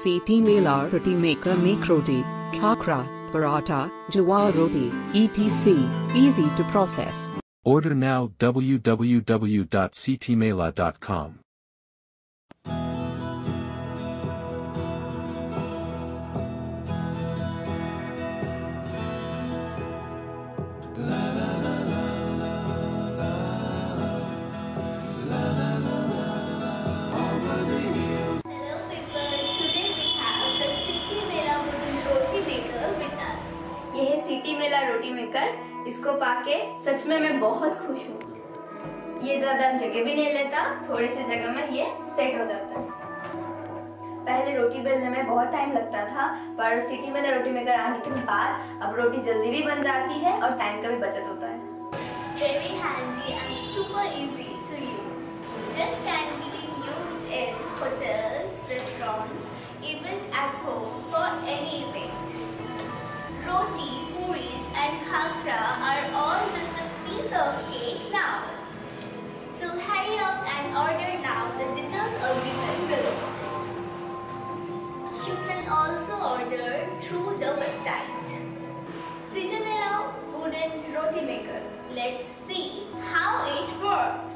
City Mela Roti Maker make roti, khakra, paratha, jawar roti, etc. Easy to process. Order now www.ctmela.com. ये है city मेला रोटी maker. इसको पाके सच में मैं बहुत खुश हूँ। ये ज्यादा जगह भी नहीं लेता, थोड़ी सी जगह में ये सेट हो जाता है। पहले रोटी बेलने में बहुत टाइम लगता था, पर सिटी मेला रोटी मेकर आने के बाद अब रोटी जल्दी भी बन जाती है और टाइम का भी बचत होता है। Very handy and super easy to use. This can be used in hotels, restaurants, even at home for any event. Roti, puris and khakra are all just a piece of cake now. So hurry up and order now. The details are given below. You can also order through the website. City Mela Wooden Roti Maker. Let's see how it works.